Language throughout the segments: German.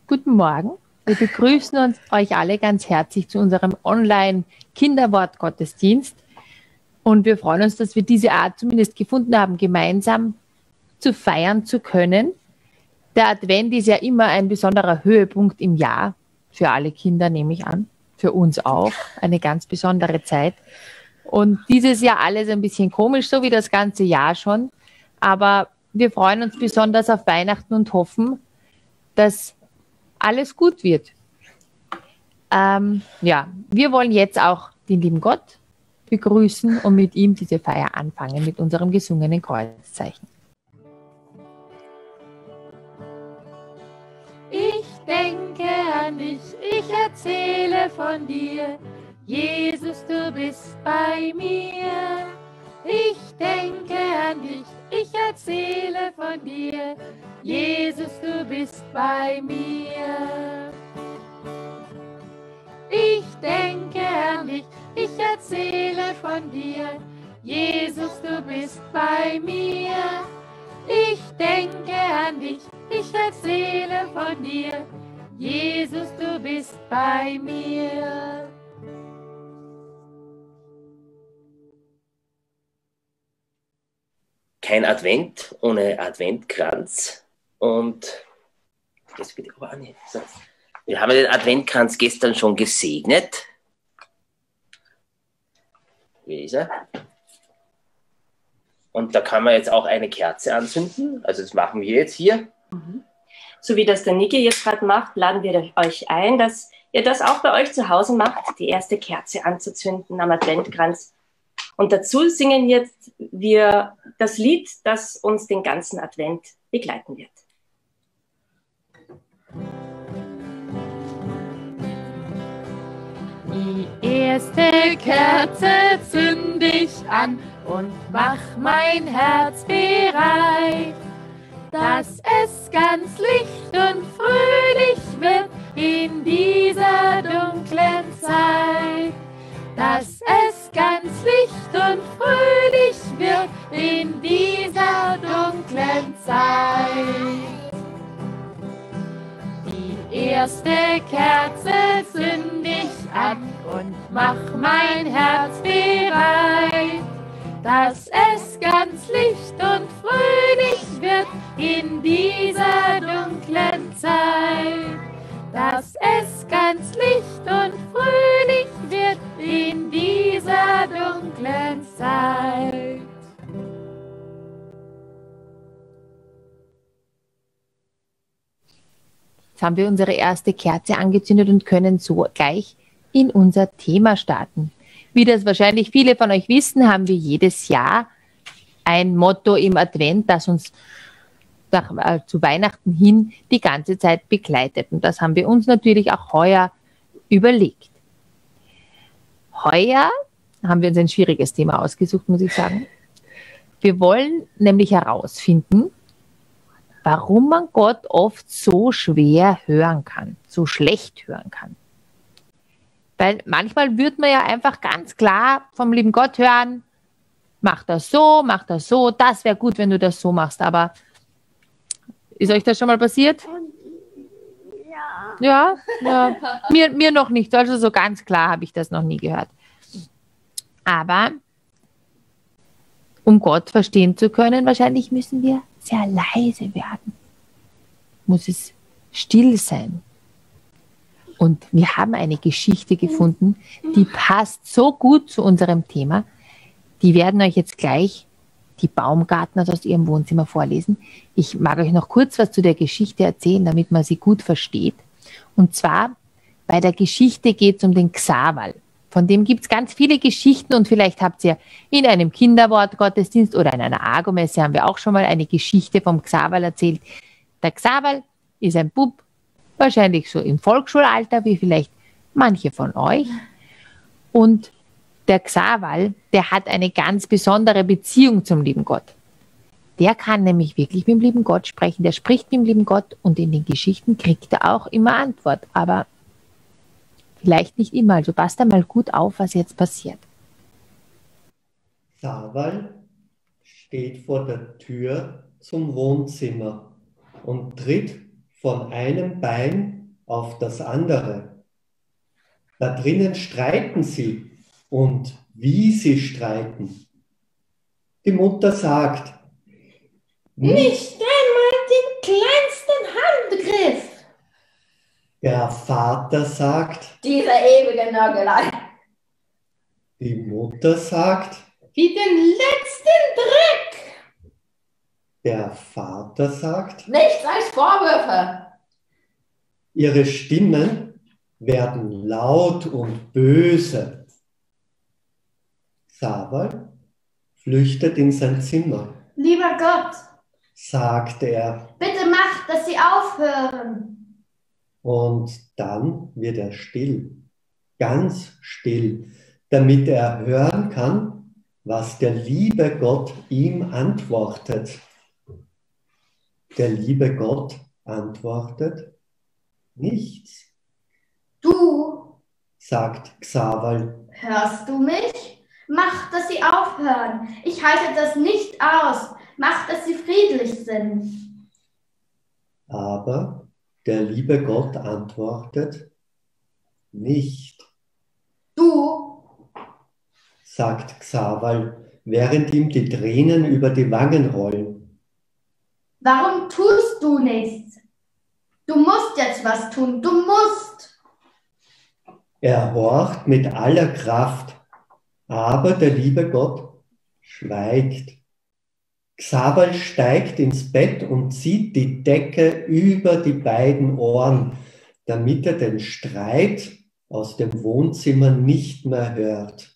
Guten Morgen. Wir begrüßen euch alle ganz herzlich zu unserem Online-Kinderwort-Gottesdienst. Und wir freuen uns, dass wir diese Art zumindest gefunden haben, gemeinsam zu feiern zu können. Der Advent ist ja immer ein besonderer Höhepunkt im Jahr. Für alle Kinder, nehme ich an. Für uns auch. Eine ganz besondere Zeit. Und dieses Jahr alles ein bisschen komisch, so wie das ganze Jahr schon. Aber wir freuen uns besonders auf Weihnachten und hoffen, dass alles gut wird. Wir wollen jetzt auch den lieben Gott begrüßen und mit ihm diese Feier anfangen, mit unserem gesungenen Kreuzzeichen. Ich denke an dich, ich erzähle von dir, Jesus, du bist bei mir. Ich denke an dich, ich erzähle von dir, Jesus, du bist bei mir. Ich denke an dich, ich erzähle von dir, Jesus, du bist bei mir. Ich denke an dich, ich erzähle von dir, Jesus, du bist bei mir. Kein Advent ohne Adventkranz. Und das bitte aber auch nicht. So. Wir haben den Adventkranz gestern schon gesegnet. Wie ist er? Und da kann man jetzt auch eine Kerze anzünden. Also das machen wir jetzt hier. So wie das der Niki jetzt gerade macht, laden wir euch ein, dass ihr das auch bei euch zu Hause macht, die erste Kerze anzuzünden am Adventkranz. Und dazu singen jetzt wir das Lied, das uns den ganzen Advent begleiten wird. Die erste Kerze zünd ich an und mach mein Herz bereit, dass es ganz licht und fröhlich wird in dieser dunklen Zeit. Dass es ganz licht und fröhlich wird in dieser dunklen Zeit. Die erste Kerze zünd ich an und mach mein Herz bereit, dass es ganz licht und fröhlich wird in dieser dunklen Zeit. Dass es ganz licht und fröhlich wird in dieser dunklen Zeit. Jetzt haben wir unsere erste Kerze angezündet und können so gleich in unser Thema starten. Wie das wahrscheinlich viele von euch wissen, haben wir jedes Jahr ein Motto im Advent, das uns zu Weihnachten hin die ganze Zeit begleitet. Und das haben wir uns natürlich auch heuer überlegt. Heuer haben wir uns ein schwieriges Thema ausgesucht, muss ich sagen. Wir wollen nämlich herausfinden, warum man Gott oft so schwer hören kann, so schlecht hören kann. Weil manchmal würde man ja einfach ganz klar vom lieben Gott hören, mach das so, das wäre gut, wenn du das so machst, aber ist euch das schon mal passiert? Ja. Mir noch nicht. Also so ganz klar habe ich das noch nie gehört. Aber um Gott verstehen zu können, wahrscheinlich müssen wir sehr leise werden. Muss es still sein. Und wir haben eine Geschichte gefunden, die passt so gut zu unserem Thema. Die werden euch jetzt gleich die Baumgartners aus ihrem Wohnzimmer vorlesen. Ich mag euch noch kurz was zu der Geschichte erzählen, damit man sie gut versteht. Und zwar, bei der Geschichte geht es um den Xaverl. Von dem gibt es ganz viele Geschichten und vielleicht habt ihr in einem Kinderwort-Gottesdienst oder in einer Agomesse haben wir auch schon mal eine Geschichte vom Xaverl erzählt. Der Xaverl ist ein Bub, wahrscheinlich so im Volksschulalter, wie vielleicht manche von euch. Und der Xaverl, der hat eine ganz besondere Beziehung zum lieben Gott. Der kann nämlich wirklich mit dem lieben Gott sprechen. Der spricht mit dem lieben Gott und in den Geschichten kriegt er auch immer Antwort. Aber vielleicht nicht immer. Also passt einmal gut auf, was jetzt passiert. Xaverl steht vor der Tür zum Wohnzimmer und tritt von einem Bein auf das andere. Da drinnen streiten sie und wie sie streiten. Die Mutter sagt, Nicht einmal den kleinsten Handgriff. Der Vater sagt, Diese ewige Nörgelei. die Mutter sagt, Wie den letzten Dreck. der Vater sagt, Nichts als Vorwürfe. ihre Stimmen werden laut und böse. Xaver flüchtet in sein Zimmer, Lieber Gott, sagt er, bitte mach, dass sie aufhören. und dann wird er still, ganz still, damit er hören kann, was der liebe Gott ihm antwortet. Der liebe Gott antwortet, nichts, Du, sagt Xaver. hörst du mich? Mach, dass sie aufhören. Ich halte das nicht aus. Mach, dass sie friedlich sind. Aber der liebe Gott antwortet, nicht, Du, sagt Xaver, während ihm die Tränen über die Wangen rollen. warum tust du nichts? Du musst jetzt was tun. Du musst. Er horcht mit aller Kraft, aber der liebe Gott schweigt. Xaver steigt ins Bett und zieht die Decke über die beiden Ohren, damit er den Streit aus dem Wohnzimmer nicht mehr hört.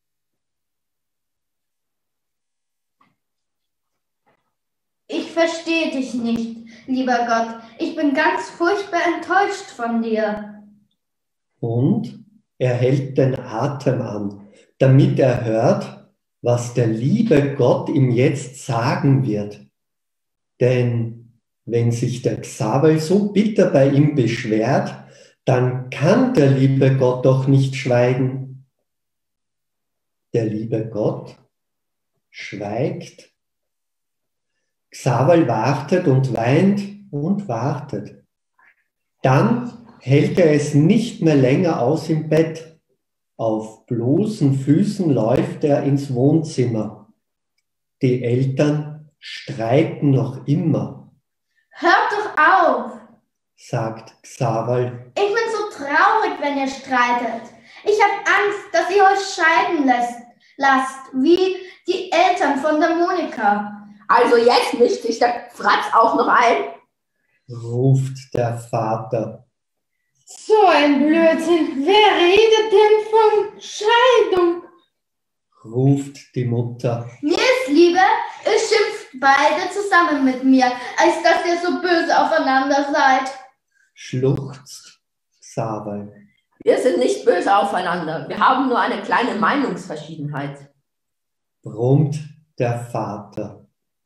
Ich verstehe dich nicht, lieber Gott. Ich bin ganz furchtbar enttäuscht von dir. Und er hält den Atem an, damit er hört, was der liebe Gott ihm jetzt sagen wird. Denn wenn sich der Xaver so bitter bei ihm beschwert, dann kann der liebe Gott doch nicht schweigen. Der liebe Gott schweigt. Xaver wartet und weint und wartet. Dann hält er es nicht mehr länger aus im Bett. Auf bloßen Füßen läuft er ins Wohnzimmer. Die Eltern streiten noch immer, Hört doch auf. sagt Xaver. Ich bin so traurig, wenn ihr streitet. Ich habe Angst, dass ihr euch scheiden lasst, wie die Eltern von der Monika. Also jetzt mischt sich der Fratz auch noch ein. Ruft der Vater. So ein Blödsinn. Wer redet denn von Scheidung? Ruft die Mutter. Mir ist lieber, ihr schimpft beide zusammen mit mir, als dass ihr so böse aufeinander seid. Schluchzt Xaver. Wir sind nicht böse aufeinander. Wir haben nur eine kleine Meinungsverschiedenheit. Brummt der Vater.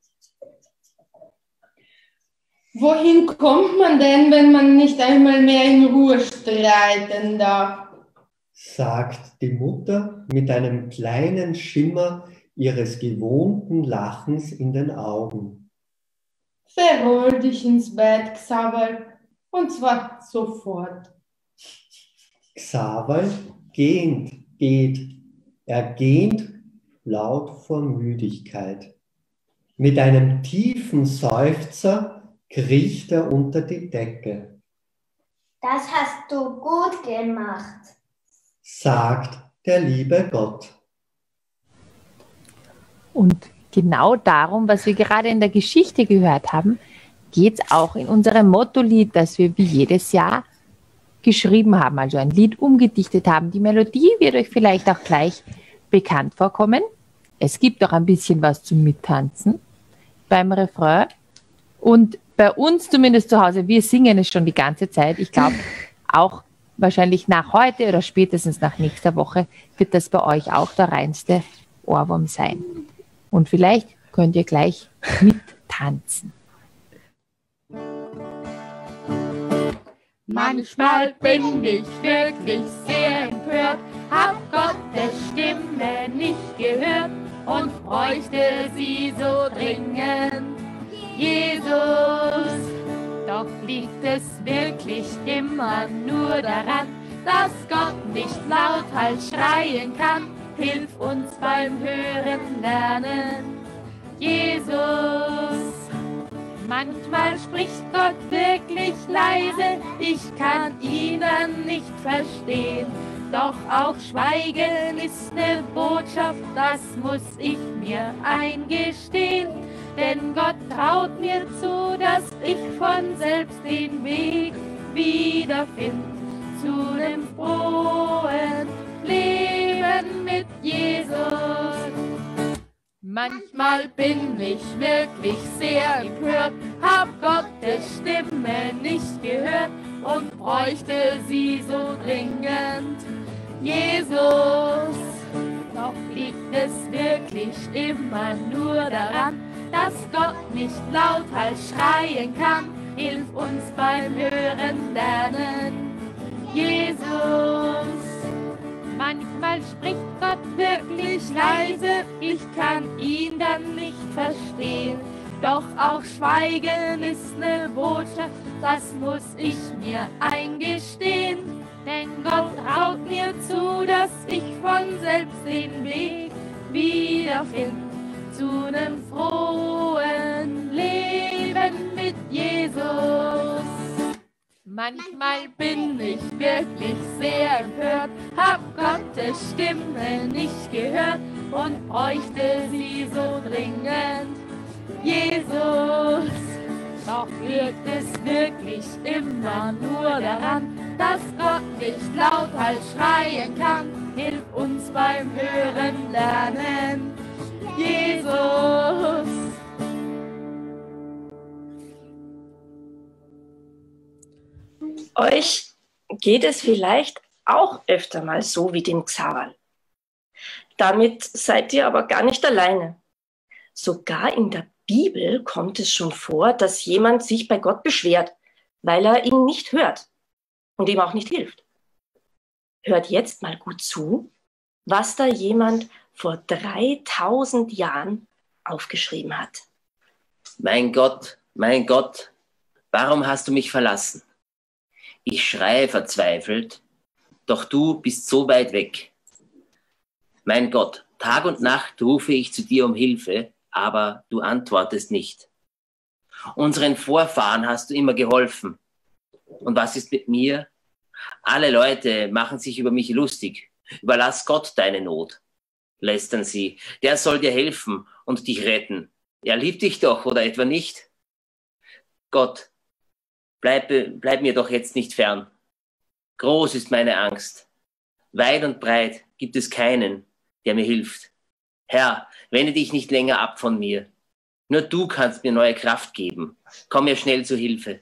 Wohin kommt man denn, wenn man nicht einmal mehr in Ruhe streiten darf? Sagt die Mutter mit einem kleinen Schimmer ihres gewohnten Lachens in den Augen. Verroll dich ins Bett, Xaver, und zwar sofort. Xaver geht. Er gähnt laut vor Müdigkeit. Mit einem tiefen Seufzer kriecht er unter die Decke, Das hast du gut gemacht. sagt der liebe Gott. Und genau darum, was wir gerade in der Geschichte gehört haben, geht es auch in unserem Motto-Lied, das wir wie jedes Jahr geschrieben haben, also ein Lied umgedichtet haben. Die Melodie wird euch vielleicht auch gleich bekannt vorkommen. Es gibt auch ein bisschen was zum Mittanzen beim Refrain. Und bei uns zumindest zu Hause, wir singen es schon die ganze Zeit. Ich glaube, auch wahrscheinlich nach heute oder spätestens nach nächster Woche wird das bei euch auch der reinste Ohrwurm sein. Und vielleicht könnt ihr gleich mittanzen. Manchmal bin ich wirklich sehr empört, hab Gottes Stimme nicht gehört und bräuchte sie so dringend. Jesus, Doch liegt es wirklich immer nur daran, dass Gott nicht lauthals schreien kann. Hilf uns beim Hören lernen, Jesus. Manchmal spricht Gott wirklich leise, ich kann ihn dann nicht verstehen. Doch auch Schweigen ist eine Botschaft, das muss ich mir eingestehen. Denn Gott traut mir zu, dass ich von selbst den Weg wiederfind zu dem frohen Leben mit Jesus. Manchmal bin ich wirklich sehr empört, hab Gottes Stimme nicht gehört und bräuchte sie so dringend, Jesus. Doch liegt es wirklich immer nur daran, dass Gott nicht lauthals schreien kann. Hilf uns beim Hören lernen, Jesus. Manchmal spricht Gott wirklich leise, ich kann ihn dann nicht verstehen. Doch auch Schweigen ist eine Botschaft, das muss ich mir eingestehen. Denn Gott traut mir zu, dass ich von selbst den Weg wiederfind zu einem frohen Leben mit Jesus. Manchmal bin ich wirklich sehr empört, hab Gottes Stimme nicht gehört und bräuchte sie so dringend, Jesus. Doch liegt es wirklich immer nur daran, dass Gott nicht lauthals schreien kann. Hilf uns beim Hören lernen, Jesus. Euch geht es vielleicht auch öfter mal so wie dem Xaverl. Damit seid ihr aber gar nicht alleine. Sogar in der Bibel kommt es schon vor, dass jemand sich bei Gott beschwert, weil er ihn nicht hört und ihm auch nicht hilft. Hört jetzt mal gut zu, was da jemand vor 3000 Jahren aufgeschrieben hat. Mein Gott, warum hast du mich verlassen? Ich schreie verzweifelt, doch du bist so weit weg. Mein Gott, Tag und Nacht rufe ich zu dir um Hilfe, aber du antwortest nicht. Unseren Vorfahren hast du immer geholfen. Und was ist mit mir? Alle Leute machen sich über mich lustig. Überlass Gott deine Not, lästern sie. Der soll dir helfen und dich retten. Er liebt dich doch, oder etwa nicht? Gott, bleib mir doch jetzt nicht fern. Groß ist meine Angst. Weit und breit gibt es keinen, der mir hilft. Herr, wende dich nicht länger ab von mir. Nur du kannst mir neue Kraft geben. Komm mir schnell zu Hilfe.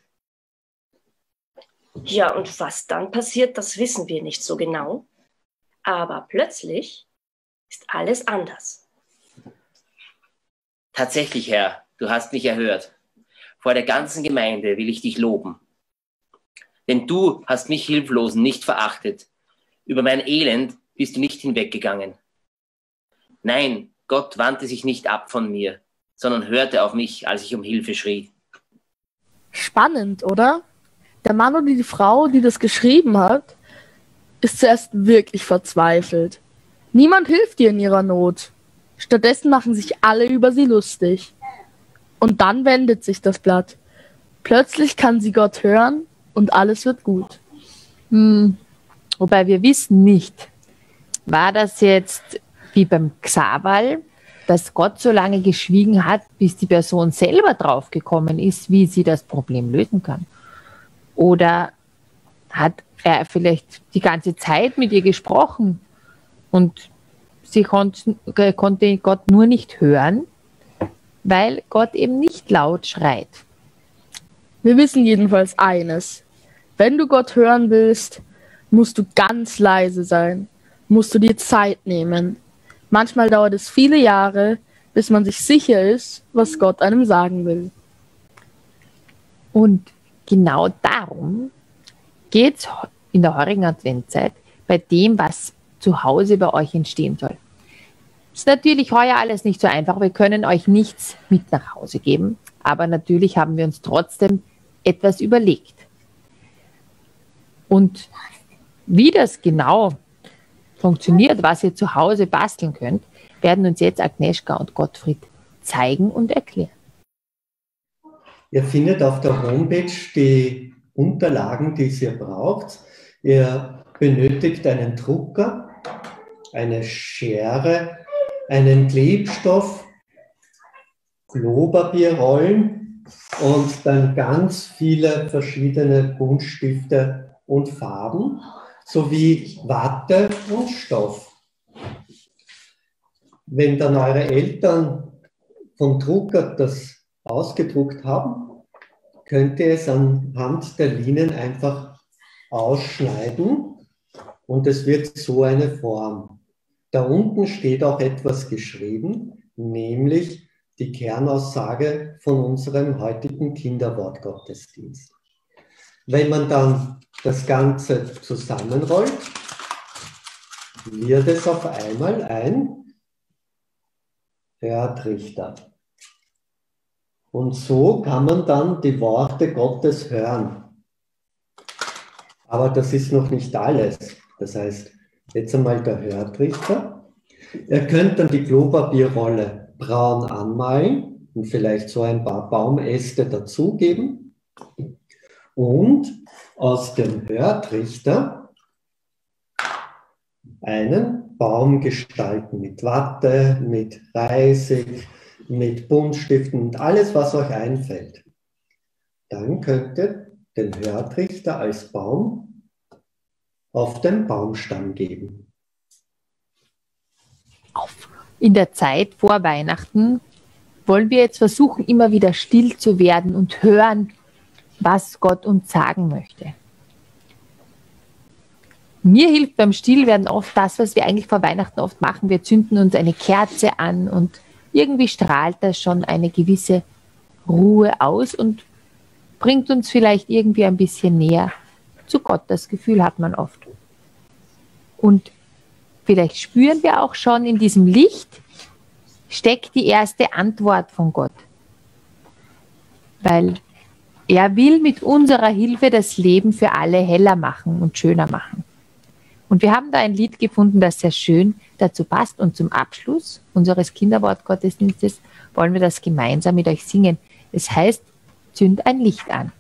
Ja, und was dann passiert, das wissen wir nicht so genau. Aber plötzlich ist alles anders. Tatsächlich, Herr, du hast mich erhört. Vor der ganzen Gemeinde will ich dich loben. Denn du hast mich Hilflosen nicht verachtet. Über mein Elend bist du nicht hinweggegangen. Nein, Gott wandte sich nicht ab von mir, sondern hörte auf mich, als ich um Hilfe schrie. Spannend, oder? Der Mann oder die Frau, die das geschrieben hat, ist zuerst wirklich verzweifelt. Niemand hilft ihr in ihrer Not. Stattdessen machen sich alle über sie lustig. Und dann wendet sich das Blatt. Plötzlich kann sie Gott hören und alles wird gut. Wobei wir wissen nicht, war das jetzt wie beim Xaverl, dass Gott so lange geschwiegen hat, bis die Person selber draufgekommen ist, wie sie das Problem lösen kann. Oder hat er vielleicht die ganze Zeit mit ihr gesprochen und sie konnte Gott nur nicht hören, weil Gott eben nicht laut schreit. Wir wissen jedenfalls eines. Wenn du Gott hören willst, musst du ganz leise sein, musst du dir Zeit nehmen. Manchmal dauert es viele Jahre, bis man sich sicher ist, was Gott einem sagen will. Und genau darum geht es in der heurigen Adventzeit bei dem, was zu Hause bei euch entstehen soll. Ist natürlich heuer alles nicht so einfach. Wir können euch nichts mit nach Hause geben, aber natürlich haben wir uns trotzdem etwas überlegt. Und wie das genau funktioniert, was ihr zu Hause basteln könnt, werden uns jetzt Agnieszka und Gottfried zeigen und erklären. Ihr findet auf der Homepage die Unterlagen, die ihr braucht. Ihr benötigt einen Drucker, eine Schere, einen Klebstoff, Klopapierrollen und dann ganz viele verschiedene Buntstifte und Farben sowie Watte und Stoff. Wenn dann eure Eltern vom Drucker das ausgedruckt haben, könnt ihr es anhand der Linien einfach ausschneiden und es wird so eine Form. Da unten steht auch etwas geschrieben, nämlich die Kernaussage von unserem heutigen Kinderwortgottesdienst. Wenn man dann das Ganze zusammenrollt, wird es auf einmal ein Hörtrichter. Und so kann man dann die Worte Gottes hören. Aber das ist noch nicht alles. Das heißt, jetzt einmal der Hörtrichter. Ihr könnt dann die Klopapierrolle braun anmalen und vielleicht so ein paar Baumäste dazugeben. Und aus dem Hörtrichter einen Baum gestalten mit Watte, mit Reisig, mit Buntstiften und alles, was euch einfällt. Dann könnt ihr den Hörtrichter als Baum auf den Baumstamm geben. In der Zeit vor Weihnachten wollen wir jetzt versuchen, immer wieder still zu werden und hören, was Gott uns sagen möchte. Mir hilft beim Stillwerden oft das, was wir eigentlich vor Weihnachten oft machen. Wir zünden uns eine Kerze an und irgendwie strahlt das schon eine gewisse Ruhe aus und bringt uns vielleicht irgendwie ein bisschen näher zu Gott. Das Gefühl hat man oft. Und vielleicht spüren wir auch schon, in diesem Licht steckt die erste Antwort von Gott. Weil er will mit unserer Hilfe das Leben für alle heller machen und schöner machen. Und wir haben da ein Lied gefunden, das sehr schön dazu passt. Und zum Abschluss unseres Kinderwortgottesdienstes wollen wir das gemeinsam mit euch singen. Es heißt, zünd ein Licht an.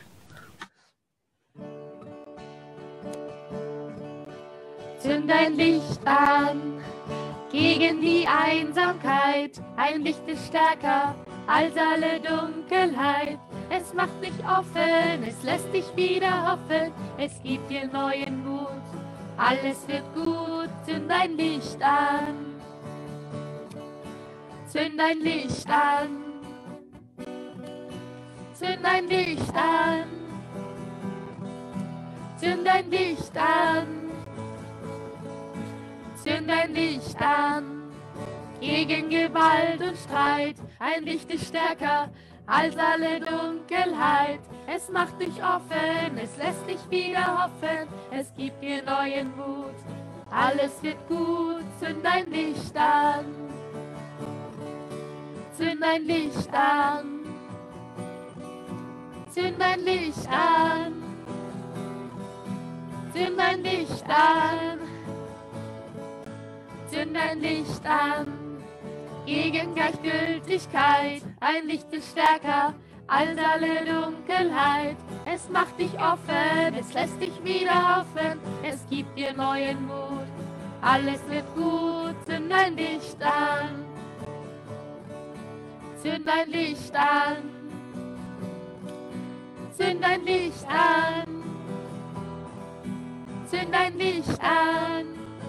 Zünd ein Licht an gegen die Einsamkeit. Ein Licht ist stärker als alle Dunkelheit. Es macht dich offen, es lässt dich wieder hoffen. Es gibt dir neuen Mut. Alles wird gut, zünd ein Licht an. Zünd ein Licht an. Zünd ein Licht an. Zünd ein Licht an. Zünd ein Licht an. Gegen Gewalt und Streit. Ein Licht ist stärker als alle Dunkelheit. Es macht dich offen, es lässt dich wieder hoffen, es gibt dir neuen Mut. Alles wird gut, zünd ein Licht an. Zünd ein Licht an. Zünd ein Licht an. Zünd ein Licht an. Zünd ein Licht an. Gegen Gleichgültigkeit, ein Licht ist stärker als alle Dunkelheit. Es macht dich offen, es lässt dich wieder hoffen, es gibt dir neuen Mut. Alles wird gut, zünd ein Licht an. Zünd ein Licht an. Zünd ein Licht an. Zünd ein Licht an.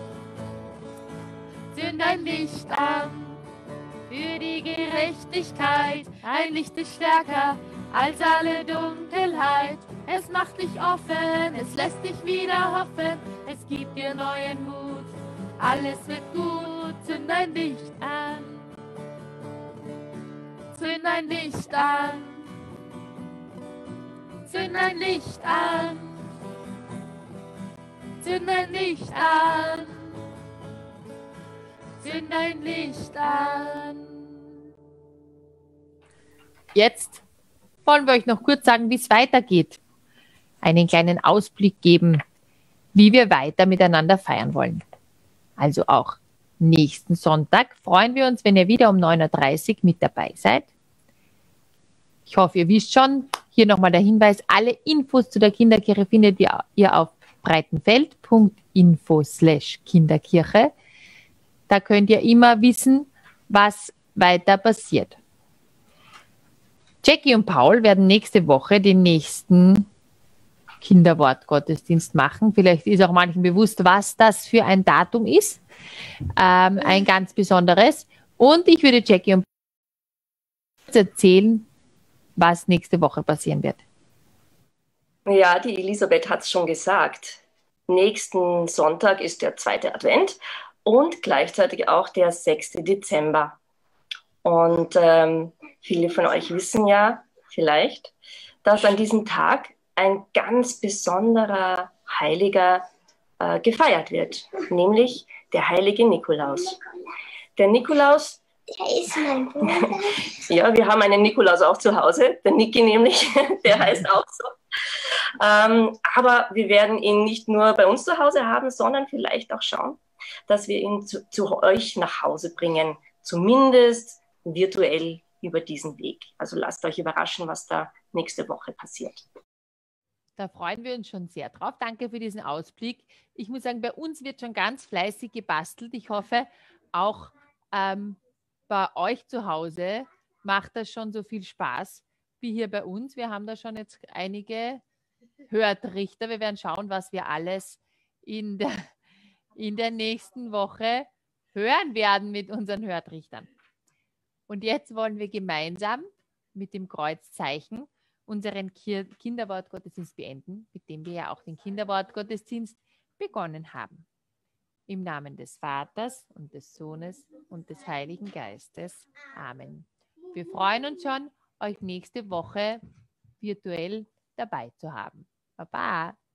Zünd ein Licht an. Für die Gerechtigkeit, ein Licht ist stärker als alle Dunkelheit. Es macht dich offen, es lässt dich wieder hoffen, es gibt dir neuen Mut. Alles wird gut, zünd ein Licht an. Zünd ein Licht an. Zünd ein Licht an. Zünd ein Licht an. Zünd ein Licht an. Jetzt wollen wir euch noch kurz sagen, wie es weitergeht. Einen kleinen Ausblick geben, wie wir weiter miteinander feiern wollen. Also auch nächsten Sonntag freuen wir uns, wenn ihr wieder um 9:30 Uhr mit dabei seid. Ich hoffe, ihr wisst schon, hier nochmal der Hinweis, alle Infos zu der Kinderkirche findet ihr auf breitenfeld.info/Kinderkirche. Da könnt ihr immer wissen, was weiter passiert. Jackie und Paul werden nächste Woche den nächsten Kinderwortgottesdienst machen. Vielleicht ist auch manchen bewusst, was das für ein Datum ist. Ein ganz besonderes. Und ich würde Jackie und Paul erzählen, was nächste Woche passieren wird. Ja, die Elisabeth hat es schon gesagt. Nächsten Sonntag ist der 2. Advent und gleichzeitig auch der 6. Dezember. Und viele von euch wissen ja vielleicht, dass an diesem Tag ein ganz besonderer Heiliger gefeiert wird, nämlich der heilige Nikolaus. Der Nikolaus, Der ist mein Bruder. ja, wir haben einen Nikolaus auch zu Hause, der Niki nämlich, der heißt auch so. Aber wir werden ihn nicht nur bei uns zu Hause haben, sondern vielleicht auch schauen, dass wir ihn zu euch nach Hause bringen, zumindest virtuell über diesen Weg. Also lasst euch überraschen, was da nächste Woche passiert. Da freuen wir uns schon sehr drauf. Danke für diesen Ausblick. Ich muss sagen, bei uns wird schon ganz fleißig gebastelt. Ich hoffe, auch bei euch zu Hause macht das schon so viel Spaß wie hier bei uns. Wir haben da schon jetzt einige Hörtrichter. Wir werden schauen, was wir alles in der nächsten Woche hören werden mit unseren Hörtrichtern. Und jetzt wollen wir gemeinsam mit dem Kreuzzeichen unseren Kinderwortgottesdienst beenden, mit dem wir ja auch den Kinderwortgottesdienst begonnen haben. Im Namen des Vaters und des Sohnes und des Heiligen Geistes. Amen. Wir freuen uns schon, euch nächste Woche virtuell dabei zu haben. Baba!